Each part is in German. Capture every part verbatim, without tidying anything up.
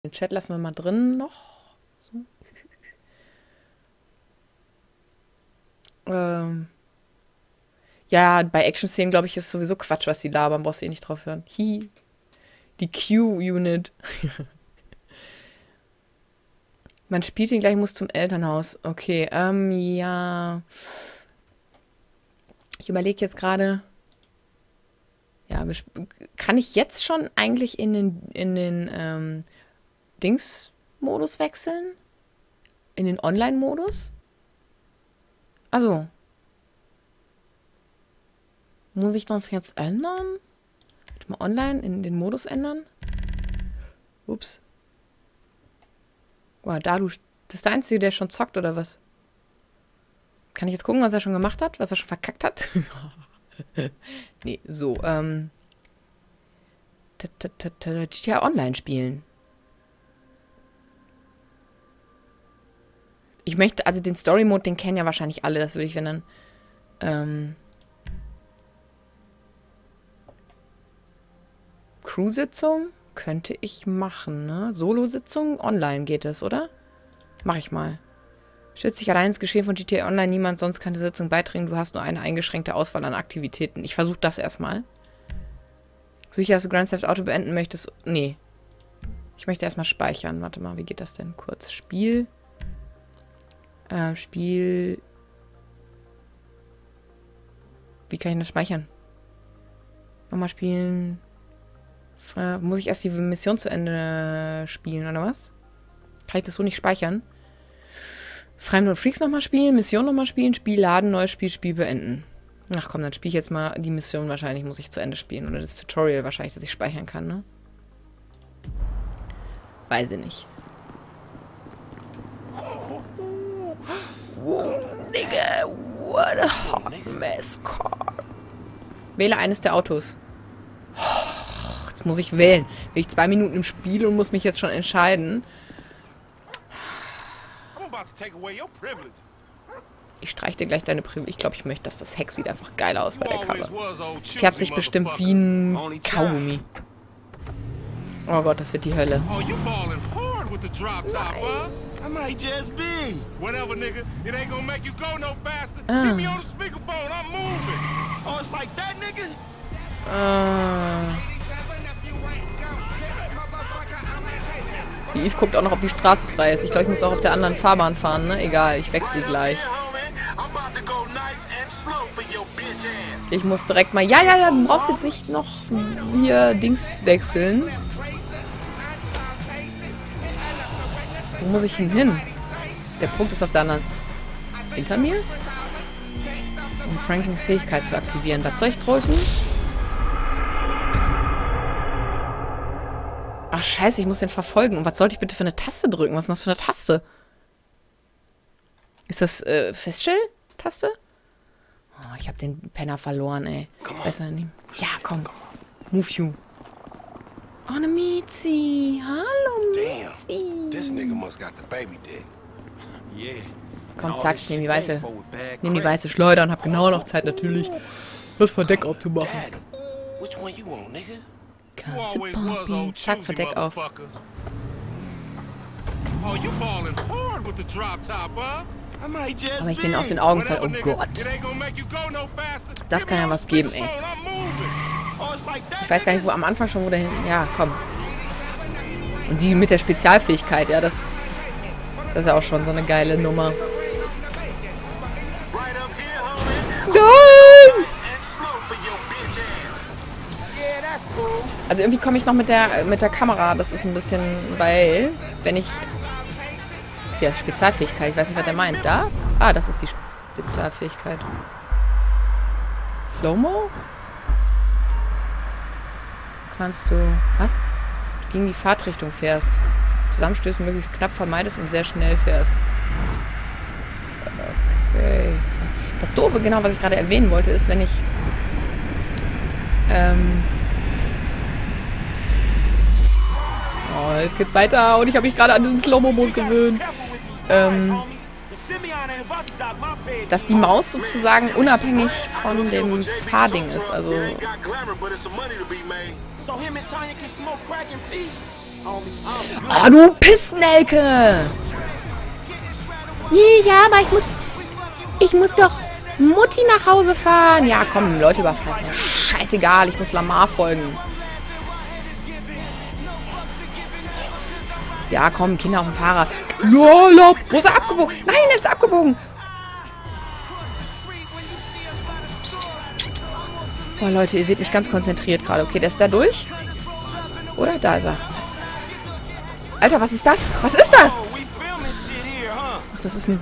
Den Chat lassen wir mal drin noch. So. Ähm. Ja, bei Action-Szenen, glaube ich, ist sowieso Quatsch, was die labern. Brauchst du eh nicht drauf hören. Hi. Die Q-Unit. Man spielt ihn gleich, muss zum Elternhaus. Okay, ähm, ja. Ich überlege jetzt gerade. Ja, kann ich jetzt schon eigentlich in den, in den ähm, Dings-Modus wechseln? In den Online-Modus? Also. Muss ich das jetzt ändern? Mal online in den Modus ändern? Ups. Wow, da du. Das ist der Einzige, der schon zockt, oder was? Kann ich jetzt gucken, was er schon gemacht hat? Was er schon verkackt hat? Nee, so, ähm. G T A Online spielen. Ich möchte, also den Story-Mode, den kennen ja wahrscheinlich alle. Das würde ich, wenn dann. Ähm. Crew-Sitzung könnte ich machen, ne? Solo-Sitzung, online geht es, oder? Mach ich mal. Stützt dich allein ins Geschehen von G T A Online, niemand sonst kann der Sitzung beitreten, du hast nur eine eingeschränkte Auswahl an Aktivitäten. Ich versuche das erstmal. Sicher, dass du Grand Theft Auto beenden möchtest? Nee. Ich möchte erstmal speichern. Warte mal, wie geht das denn? Kurz. Spiel. Äh, Spiel. Wie kann ich das speichern? Nochmal spielen. Muss ich erst die Mission zu Ende spielen, oder was? Kann ich das so nicht speichern? Fremde und Freaks nochmal spielen, Mission nochmal spielen, Spiel laden, neues Spiel, Spiel beenden. Ach komm, dann spiele ich jetzt mal die Mission wahrscheinlich, muss ich zu Ende spielen. Oder das Tutorial wahrscheinlich, das ich speichern kann, ne? Weiß ich nicht. Wow, Nigga, what a hot mess car. Wähle eines der Autos. Jetzt muss ich wählen. Bin ich zwei Minuten im Spiel und muss mich jetzt schon entscheiden. Ich streiche dir gleich deine Privilegien. Ich glaube, ich möchte, dass das Heck sieht einfach geil aus bei der Cover. Fährt sich bestimmt wie ein Kaugummi. Oh Gott, das wird die Hölle. Ah. Ah. Die Eve guckt auch noch, ob die Straße frei ist. Ich glaube, ich muss auch auf der anderen Fahrbahn fahren, ne? Egal, ich wechsle gleich. Ich muss direkt mal... Ja, ja, ja, du brauchst jetzt nicht noch hier Dings wechseln. Wo muss ich denn hin? Der Punkt ist auf der anderen... Hinter mir? Um Frankens Fähigkeit zu aktivieren. Was soll ich drücken? Ach, scheiße, ich muss den verfolgen. Und was sollte ich bitte für eine Taste drücken? Was ist das für eine Taste? Ist das, äh, Feststell-Taste? Oh, ich habe den Penner verloren, ey. Besser nicht. Ja, komm. Move you. Oh, eine Miezi. Hallo, Miezi. Komm, zack, ich nehme die weiße. Nehme die weiße Schleuder und habe genau noch Zeit, natürlich, das Verdeck aufzumachen. Ganze Poppy. Zack, Verdeck auf. Aber ich den aus den Augen fall. Oh Gott. Das kann ja was geben, ey. Ich weiß gar nicht, wo am Anfang schon, wo der hin... Ja, komm. Und die mit der Spezialfähigkeit, ja, das... Das ist ja auch schon so eine geile Nummer. Nein! Also irgendwie komme ich noch mit der mit der Kamera. Das ist ein bisschen, weil, wenn ich... Ja, Spezialfähigkeit. Ich weiß nicht, was der meint. Da? Ah, das ist die Spezialfähigkeit. Slow-Mo? Kannst du... Was? Du gegen die Fahrtrichtung fährst. Zusammenstößen möglichst knapp vermeidest und sehr schnell fährst. Okay. Das Doofe, genau, was ich gerade erwähnen wollte, ist, wenn ich... Ähm... Oh, jetzt geht's weiter und ich habe mich gerade an diesen Slow-Mo-Mode gewöhnt. Ähm, dass die Maus sozusagen unabhängig von dem Fahrding ist. Also Ah, du Pissnelke! Nee, ja, aber ich muss... Ich muss doch Mutti nach Hause fahren. Ja, komm, Leute überfressen. Ja, scheißegal, ich muss Lamar folgen. Ja, komm, Kinder auf dem Fahrrad. Lala, wo ist er abgebogen? Nein, er ist abgebogen. Oh, Leute, ihr seht mich ganz konzentriert gerade. Okay, der ist da durch. Oder? Da ist er. Alter, was ist das? Was ist das? Ach, das ist ein...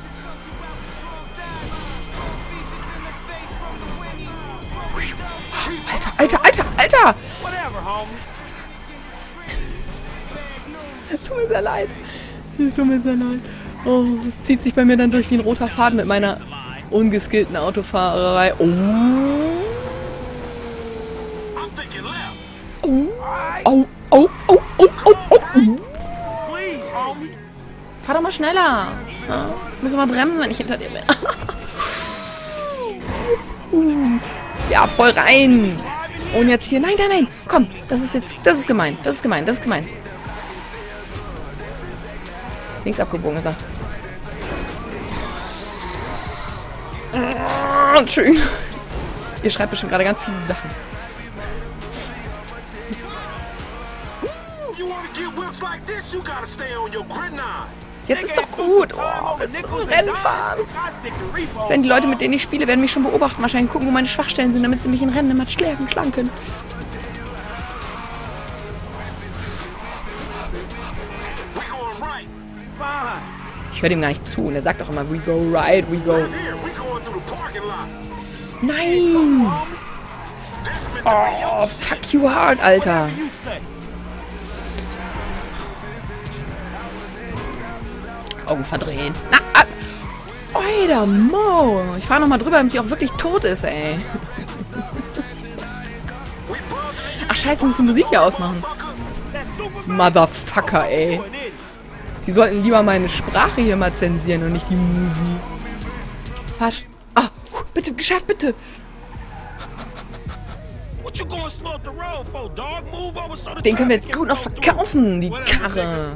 Alter, Alter, Alter, Alter! Es tut mir sehr leid. Es tut mir sehr leid. Oh, es zieht sich bei mir dann durch wie ein roter Faden mit meiner ungeskillten Autofahrerei. Oh. Oh. Oh, oh, oh, oh, oh, oh. Fahr doch mal schneller. Ja, muss mal bremsen, wenn ich hinter dir bin. Ja, voll rein. Und jetzt hier. Nein, nein, nein. Komm, das ist jetzt. Das ist gemein. Das ist gemein. Das ist gemein. Links abgebogen ist er. Oh, schön. Ihr schreibt bestimmt gerade ganz fiese Sachen. Jetzt ist doch gut. Oh, jetzt ist ein Rennen fahren. Jetzt werden die Leute, mit denen ich spiele, werden mich schon beobachten. Wahrscheinlich gucken, wo meine Schwachstellen sind, damit sie mich in Rennen immer schlagen, schlagen können. Ich höre dem gar nicht zu. Und er sagt auch immer, we go right, we go. Nein! Oh, fuck you hard, Alter. Augen verdrehen. Na, ah. Alter, Mo. Ich fahre nochmal drüber, damit die auch wirklich tot ist, ey. Ach, scheiße, wir müssen Musik hier ausmachen. Motherfucker, ey. Die sollten lieber meine Sprache hier mal zensieren und nicht die Musik. Fasch. Ah, bitte, geschafft, bitte. Den können wir jetzt gut noch verkaufen, die Karre.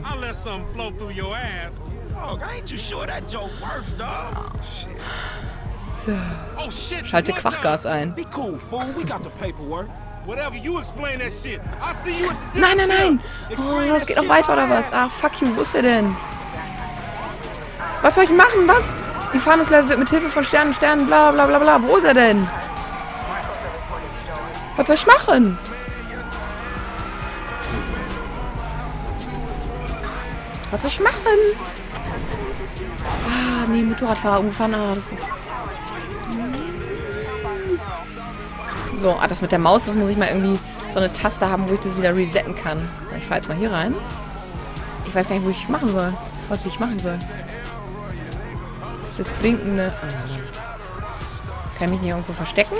So. Schalte Quachgas ein. Nein, nein, nein. Oh, das geht noch weiter, oder was? Ach, fuck you, wo ist er denn? Was soll ich machen? Was? Die Fahndungsleiter wird mit Hilfe von Sternen, Sternen, bla bla bla bla. Wo ist er denn? Was soll ich machen? Was soll ich machen? Ah, nee, Motorradfahrer umgefahren. Ah, das ist... So, ah, das mit der Maus, das muss ich mal irgendwie so eine Taste haben, wo ich das wieder resetten kann. Ich fahre jetzt mal hier rein. Ich weiß gar nicht, wo ich machen soll. Was ich machen soll. Das blinkende... Kann ich mich nicht irgendwo verstecken?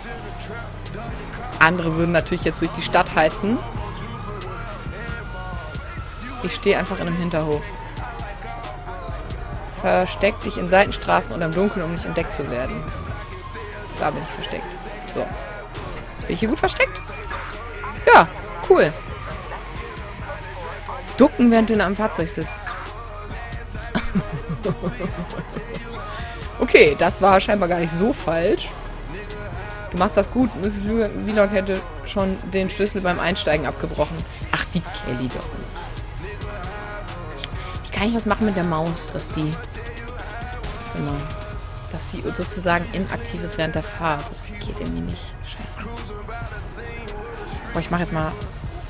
Andere würden natürlich jetzt durch die Stadt heizen. Ich stehe einfach in einem Hinterhof. Versteck dich in Seitenstraßen oder im Dunkeln, um nicht entdeckt zu werden. Da bin ich versteckt. So. Bin ich hier gut versteckt? Ja, cool. Ducken, während du in einem Fahrzeug sitzt. Okay, das war scheinbar gar nicht so falsch. Du machst das gut. Missus Vlog hätte schon den Schlüssel beim Einsteigen abgebrochen. Ach, die Kelly doch. Ich kann nicht was machen mit der Maus, dass die... Genau. Dass die sozusagen inaktiv ist während der Fahrt. Das geht irgendwie nicht. Scheiße. Boah, ich mache jetzt mal...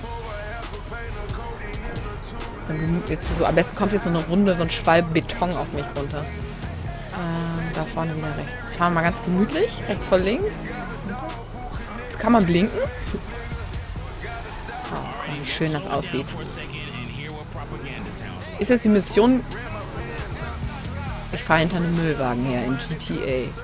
So, jetzt so, am besten kommt jetzt so eine Runde, so ein Schwall Beton auf mich runter. Ähm, da vorne wieder rechts. Jetzt fahren wir mal ganz gemütlich. Rechts vor links. Kann man blinken? Oh, wie schön das aussieht. Ist jetzt die Mission... Ich fahre hinter einem Müllwagen her in G T A.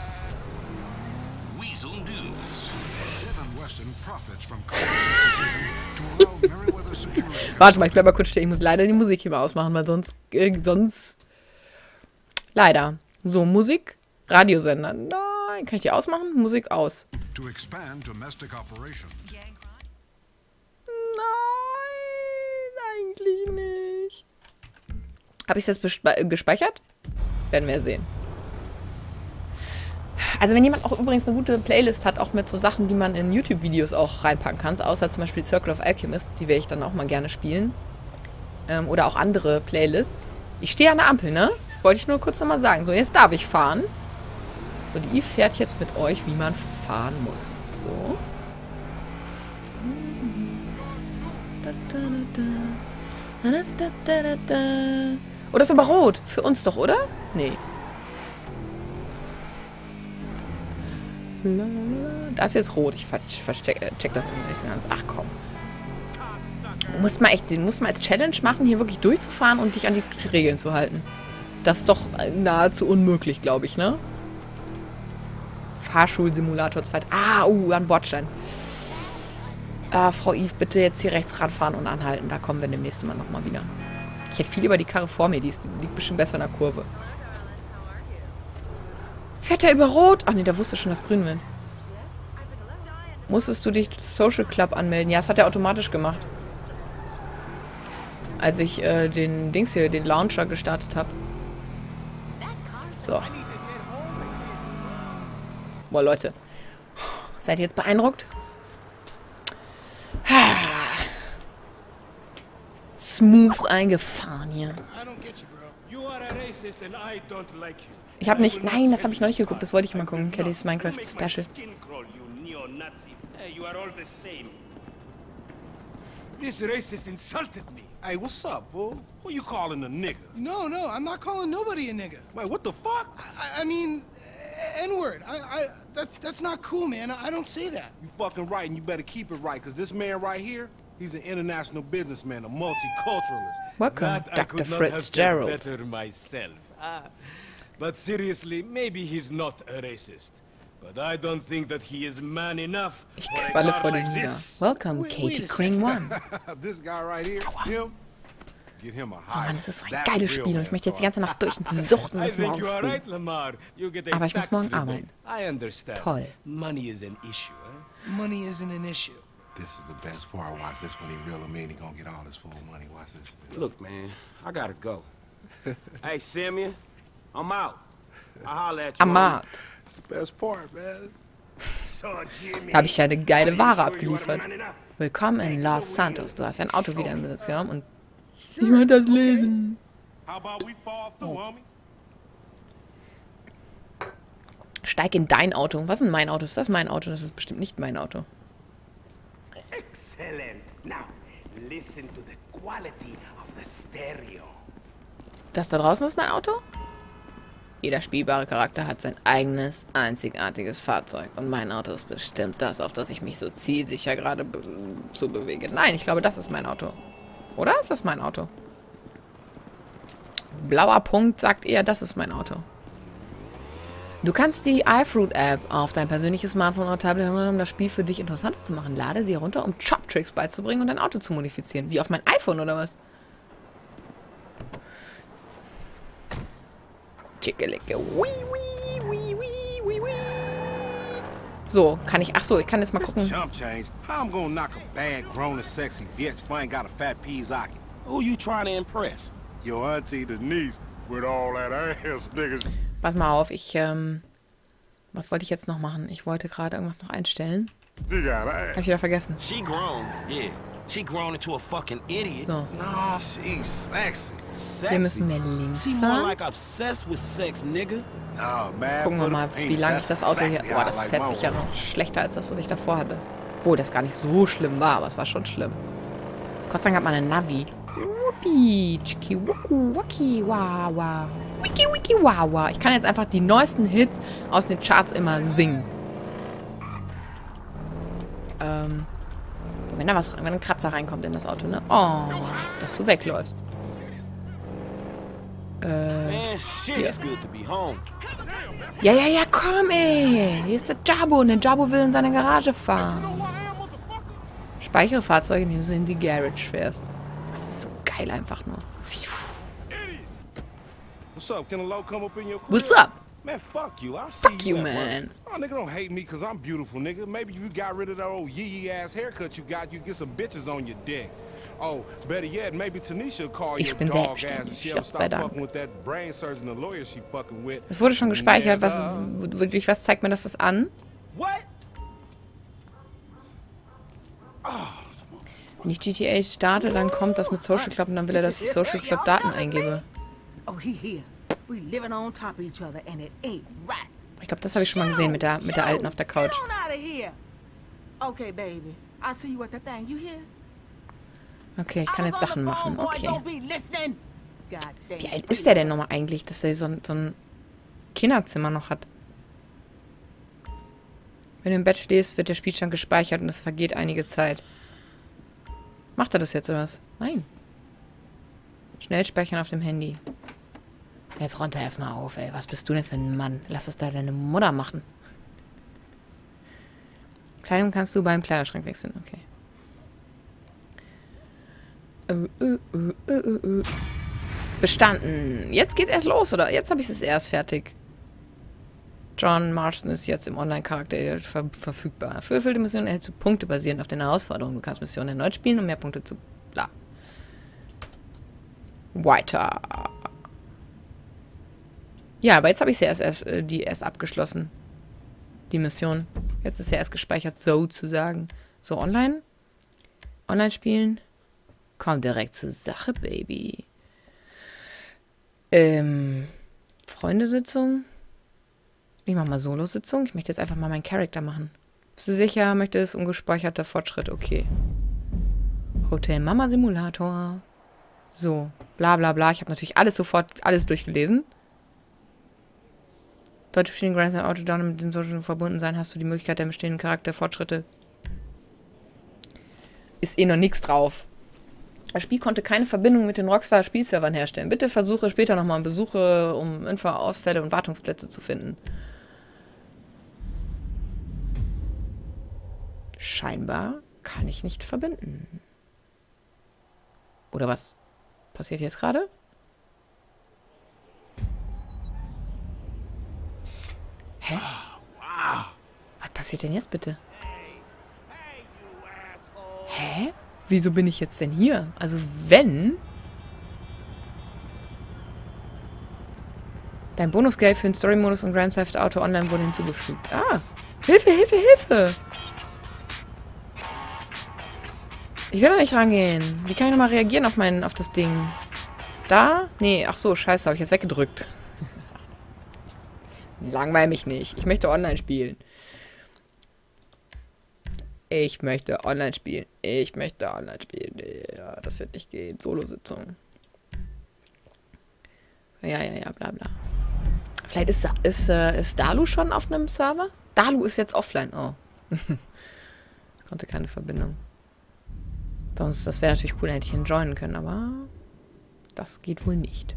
Warte mal, ich bleib mal kurz stehen. Ich muss leider die Musik hier mal ausmachen, weil sonst... Äh, sonst... Leider. So, Musik. Radiosender. Nein, kann ich die ausmachen? Musik aus. Nein, nein, eigentlich nicht. Habe ich das gespeichert? Werden wir sehen. Also wenn jemand auch übrigens eine gute Playlist hat, auch mit so Sachen, die man in YouTube-Videos auch reinpacken kann, außer zum Beispiel Circle of Alchemist, die werde ich dann auch mal gerne spielen. Ähm, oder auch andere Playlists. Ich stehe an der Ampel, ne? Wollte ich nur kurz nochmal sagen. So, jetzt darf ich fahren. So, die Eve fährt jetzt mit euch, wie man fahren muss. So. Oh, das ist aber rot. Für uns doch, oder? Nee. Da ist jetzt rot. Ich versteck, check das immer nicht so ganz. Ach komm. Du musst mal echt, du musst mal als Challenge machen, hier wirklich durchzufahren und dich an die Regeln zu halten. Das ist doch nahezu unmöglich, glaube ich, ne? Fahrschulsimulator zwei. Ah, uh, an Bordstein. Ah, Frau Eve, bitte jetzt hier rechts ranfahren und anhalten. Da kommen wir demnächst Mal nochmal wieder. Ich hätte viel über die Karre vor mir. Die, ist, die liegt bestimmt besser in der Kurve. Fährt der über Rot? Ach nee, der wusste schon, dass grün wird. Musstest du dich Social Club anmelden? Ja, das hat er automatisch gemacht. Als ich äh, den Dings hier, den Launcher gestartet habe. So. Boah, Leute. Seid ihr jetzt beeindruckt? Smooth eingefahren hier. Ich habe nicht... Nein, das habe ich noch nicht geguckt. Das wollte ich mal gucken. Kelly's Minecraft Special. This racist insulted me. Hey, what's up, fool? Who you calling a nigga? No, no, I'm not calling nobody a nigga. Wait, what the fuck? I, I mean, N-word. I, I, that, that's not cool, man. I don't say that. You fucking right, and you better keep it right, because this man right here, he's an international businessman, a multiculturalist. Welcome, Doctor Fitzgerald. Better myself. Ah, but seriously, maybe he's not a racist. But I don't think that he is man enough. Ich qualle vor dir nieder. Welcome, Katie Queen One. This guy right here, him, get him a Oh high. Mann, das ist so ein geiles Spiel und ich möchte jetzt die ganze Nacht durch und suchten das morgen früh. Aber ich muss morgen arbeiten. Toll. Money is an issue, eh? Money isn't an issue. This is the best part. Watch this when he real him in. He gonna get all this full money. Watch this. Look, man, I gotta go. Hey, Simeon, I'm out. I'll holler at you. I'm out. It's the best part, man. Da habe ich ja eine geile Ware abgeliefert. Willkommen in Los Santos. Du hast ein Auto wieder im Besitz genommen und ich will das lesen. Oh. Steig in dein Auto. Was ist denn mein Auto? Ist das mein Auto? Das ist bestimmt nicht mein Auto. Excellent. Now, listen to the quality of the stereo. Das da draußen ist mein Auto? Jeder spielbare Charakter hat sein eigenes, einzigartiges Fahrzeug. Und mein Auto ist bestimmt das, auf das ich mich so zielsicher gerade be so bewege. Nein, ich glaube, das ist mein Auto. Oder ist das mein Auto? Blauer Punkt sagt eher, das ist mein Auto. Du kannst die iFruit-App auf dein persönliches Smartphone oder Tablet herunterladen, um das Spiel für dich interessanter zu machen. Lade sie herunter, um Chop-Tricks beizubringen und dein Auto zu modifizieren. Wie auf mein iPhone, oder was? Chickelicke. So, kann ich... Ach so, ich kann jetzt mal gucken. Who you trying to impress? Your auntie Denise with all that ass niggas. Pass mal auf, ich, ähm... Was wollte ich jetzt noch machen? Ich wollte gerade irgendwas noch einstellen. Hab ich wieder vergessen. She grown, yeah. She grown into a fucking idiot. So. Nah, she's sexy. Sexy. Wir müssen mehr links She more fahren. like obsessed with sex, nigga. Nah, man. Gucken wir mal, wie lange ich das Auto hier... Boah, das fährt sich ja noch schlechter als das, was ich davor hatte. Obwohl das gar nicht so schlimm war, aber es war schon schlimm. Gott sei Dank hat man einen Navi. Wuppi, chiki, wuku, waki, wawa. Wiki, wiki, wawa. Ich kann jetzt einfach die neuesten Hits aus den Charts immer singen. Ähm... Wenn da was, wenn ein Kratzer reinkommt in das Auto, ne? Oh, dass du wegläufst. Äh, Man, shit, ja. it's good to be home. Ja, ja, ja, komm, ey. Hier ist der Jabo und der Jabo will in seine Garage fahren. Speichere Fahrzeuge, indem du in die Garage fährst. Das ist so geil einfach nur. What's up? Can a low come up in your crib? What's up? Man, fuck you. I'll see Fuck you, at man. Oh, nigga, don't hate me because I'm beautiful, nigga. Maybe if you got rid of that old yee-yee ass haircut you got, you get some bitches on your dick. Oh, better yet, maybe Tanisha will call Ich your bin dog ass and selbstständig, she'll Gott sei stop Dank. fucking with that brain surgeon, the lawyer she fucking with. Es wurde schon gespeichert. Was, durch was zeigt mir das das an? What? Wenn ich G T A starte, dann kommt das mit Social Club und dann will er, dass ich Social Club Daten eingebe. Oh, he here. We living on top of each other and it ain't right. Ich glaube, das habe ich schon mal gesehen mit der, mit der Alten auf der Couch. Get on out of here. Okay, baby. I'll see you at the thing. You hear? Okay, ich kann jetzt Sachen machen. Okay. Wie Wie alt ist der denn nochmal eigentlich, dass er so, ein- so ein Kinderzimmer noch hat? Wenn du im Bett stehst, wird der Spielstand gespeichert und es vergeht einige Zeit. Macht er das jetzt oder was? Nein. Schnell speichern auf dem Handy. Jetzt räumt er erstmal auf, ey. Was bist du denn für ein Mann? Lass es da deine Mutter machen. Kleidung kannst du beim Kleiderschrank wechseln. Okay. Uh, uh, uh, uh, uh. Bestanden. Jetzt geht's erst los, oder? Jetzt habe ich es erst fertig. John Marston ist jetzt im Online-Charakter ver verfügbar. Für erfüllte Missionen erhältst du Punkte basierend auf den Herausforderungen. Du kannst Missionen erneut spielen, um mehr Punkte zu... Bla. Weiter. Ja, aber jetzt habe ich sie erst, erst, äh, die erst abgeschlossen. Die Mission. Jetzt ist ja erst gespeichert, sozusagen. So, online. Online spielen. Komm direkt zur Sache, Baby. Ähm, Freundesitzung. Ich mach mal Solo-Sitzung. Ich möchte jetzt einfach mal meinen Charakter machen. Bist du sicher? Möchte es ungespeicherter Fortschritt? Okay. Hotel Mama Simulator. So, bla bla bla. Ich habe natürlich alles sofort, alles durchgelesen. Deutsche bestehenden Grand Theft Auto Down mit dem Social verbunden sein, hast du die Möglichkeit der bestehenden Charakterfortschritte. Ist eh noch nichts drauf. Das Spiel konnte keine Verbindung mit den Rockstar-Spielservern herstellen. Bitte versuche später nochmal Besuche, um Info, Ausfälle und Wartungsplätze zu finden. Scheinbar kann ich nicht verbinden. Oder was passiert jetzt gerade? Hä? Was passiert denn jetzt bitte? Hä? Wieso bin ich jetzt denn hier? Also wenn... Dein Bonusgeld für den Story-Modus und Grand Theft Auto Online wurde hinzugefügt. Ah! Hilfe, Hilfe, Hilfe! Ich will da nicht rangehen. Wie kann ich nochmal reagieren auf, mein, auf das Ding? Da? Nee, ach so, scheiße, habe ich jetzt weggedrückt. Langweil mich nicht. Ich möchte online spielen. Ich möchte online spielen. Ich möchte online spielen. Ja, das wird nicht gehen. Solo-Sitzung. Ja, ja, ja, bla bla. Vielleicht ist, ist, äh, ist Dalu schon auf einem Server? Dalu ist jetzt offline. Oh. Konnte keine Verbindung. Sonst, das wäre natürlich cool, hätte ich ihn joinen können, aber das geht wohl nicht.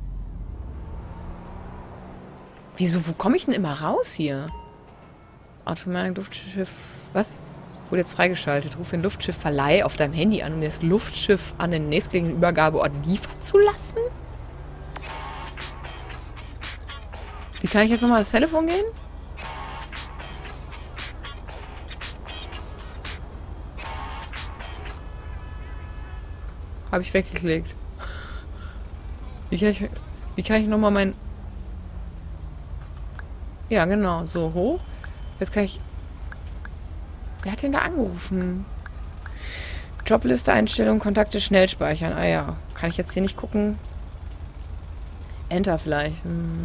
Wieso, wo komme ich denn immer raus hier? Automatik Luftschiff, was? Wurde jetzt freigeschaltet. Ruf den Luftschiffverleih auf deinem Handy an, um das Luftschiff an den nächstgelegenen Übergabeort liefern zu lassen? Wie kann ich jetzt nochmal ans Telefon gehen? Habe ich weggeklickt. Wie kann ich, wie kann ich nochmal mein... Ja, genau. So, hoch. Jetzt kann ich... Wer hat denn da angerufen? Jobliste, Einstellungen, Kontakte schnell speichern. Ah ja. Kann ich jetzt hier nicht gucken? Enter vielleicht.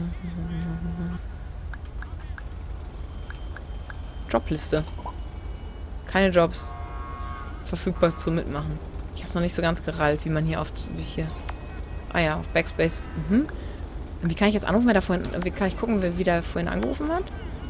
Jobliste. Keine Jobs. Verfügbar zum Mitmachen. Ich habe es noch nicht so ganz gerallt, wie man hier auf... Wie hier. Ah ja, auf Backspace. Mhm. Und wie kann ich jetzt anrufen, wer da vorhin... Wie kann ich gucken, wer wieder vorhin angerufen hat?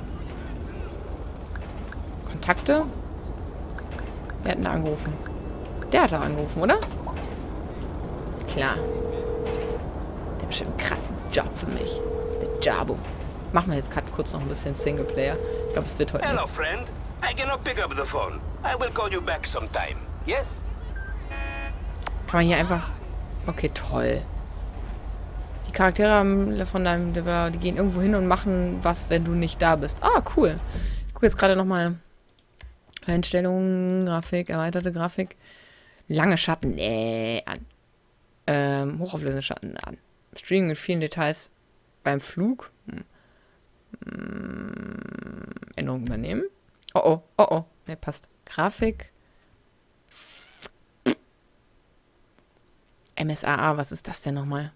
Kontakte? Wer hat denn da angerufen? Der hat da angerufen, oder? Klar. Der hat bestimmt einen krassen Job für mich. Der Jabo. Machen wir jetzt gerade kurz noch ein bisschen Singleplayer. Ich glaube, es wird heute Hello, nichts. friend. I cannot pick up the phone. I will call you back sometime. Yes? Kann man hier einfach... Okay, toll. Die Charaktere haben von deinem... Die gehen irgendwo hin und machen was, wenn du nicht da bist. Ah, cool. Ich gucke jetzt gerade nochmal... Einstellungen, Grafik, erweiterte Grafik. Lange Schatten, nee, an. Ähm, hochauflösende Schatten an. Streaming mit vielen Details beim Flug. Hm. Hm. Änderungen übernehmen. Oh oh, oh oh. Ne, passt. Grafik. M S A A, was ist das denn nochmal?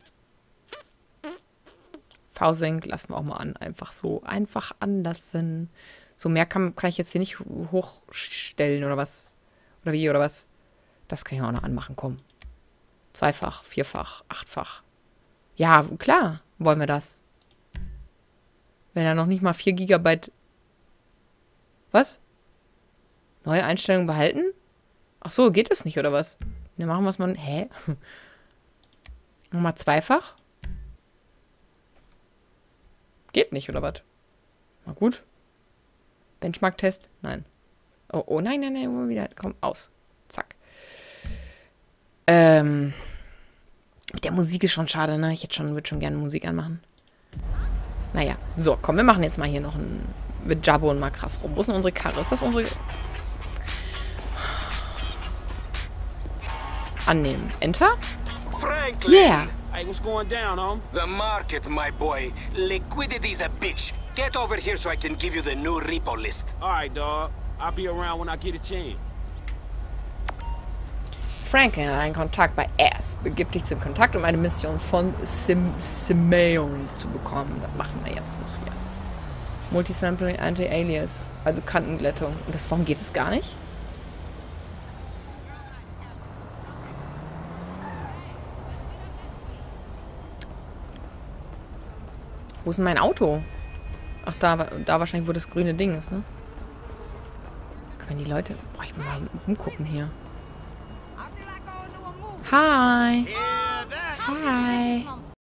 V-Sync lassen wir auch mal an. Einfach so. Einfach anlassen. So mehr kann, kann ich jetzt hier nicht hochstellen oder was? Oder wie, oder was? Das kann ich auch noch anmachen, komm. Zweifach, vierfach, achtfach. Ja, klar wollen wir das. Wenn er noch nicht mal vier Gigabyte... Was? Neue Einstellungen behalten? Ach so, geht das nicht, oder was? Ne, machen wir es mal... Hä? Nochmal zweifach? Geht nicht, oder was? Na gut. Benchmark-Test? Nein. Oh, oh, nein, nein, nein, immer wieder. Komm, aus. Zack. Ähm... Mit der Musik ist schon schade, ne? Ich hätte schon, würde schon gerne Musik anmachen. Naja. So, komm, wir machen jetzt mal hier noch ein... Wir jabben mal krass rum. Wo ist denn unsere Karre? Ist das unsere... Annehmen. Enter? Franklin! Yeah! Hey, what's going down, home? The market, my boy. Liquidity's a bitch. Get over here so I can give you the new repo list. All right, dog. I'll be around when I get a chance. Franklin hat einen Kontakt bei S. Begib dich zum Kontakt, um eine Mission von Sim Simeon zu bekommen. Das machen wir jetzt noch hier. Multisampling Anti-Alias. Also Kantenglättung. Und das, warum geht es gar nicht? Wo ist denn mein Auto? Ach, da, da wahrscheinlich, wo das grüne Ding ist, ne? Können die Leute... Boah, ich muss mal rumgucken hier. Hi. Hi.